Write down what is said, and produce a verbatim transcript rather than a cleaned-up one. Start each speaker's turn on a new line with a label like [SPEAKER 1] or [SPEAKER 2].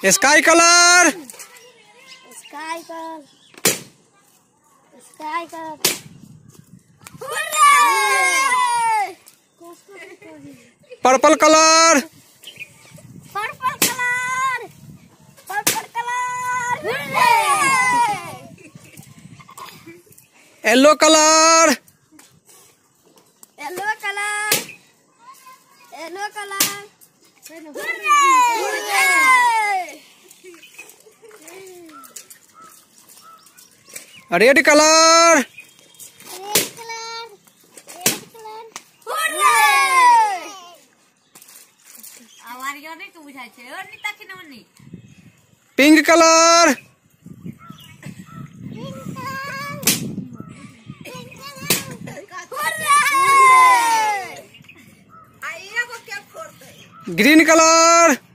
[SPEAKER 1] Sky colour.
[SPEAKER 2] Sky colour. Sky colour.
[SPEAKER 1] Purple colour.
[SPEAKER 2] Purple colour. Purple colour.
[SPEAKER 1] Yellow colour.
[SPEAKER 2] Yellow colour. Yellow colour.
[SPEAKER 1] Red colour.
[SPEAKER 2] Red colour. Red colour. आवारियो नहीं तू बुझाय छे और नी ताकि न ओनी।
[SPEAKER 1] Pink colour.
[SPEAKER 2] Pink colour. Pink colour. आइया को क्या फोड़ते।
[SPEAKER 1] Green colour.